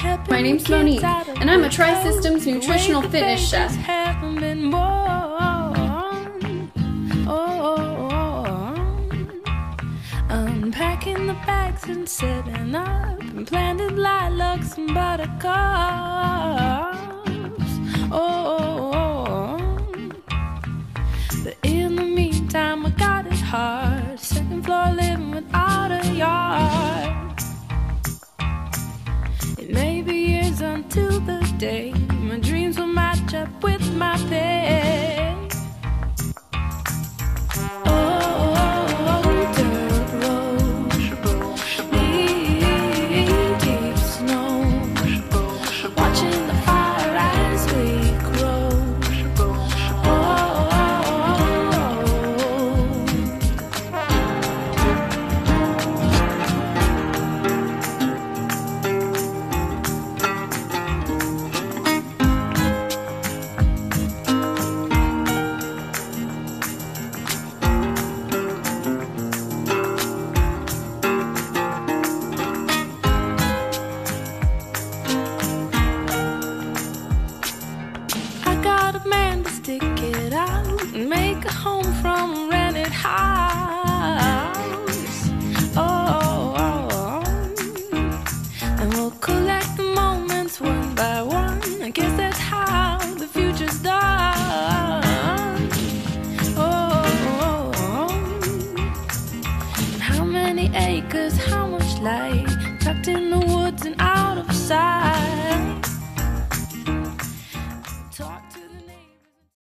My name's Monique, and I'm a TriSystem's nutritional fitness chef. Unpacking the bags and setting up and planted lilacs and buttercups. But in the meantime, I got it hard. Second floor living without a yard. It may be years until the day my dreams will match up with my pay. Stick it out and make a home from a rented house.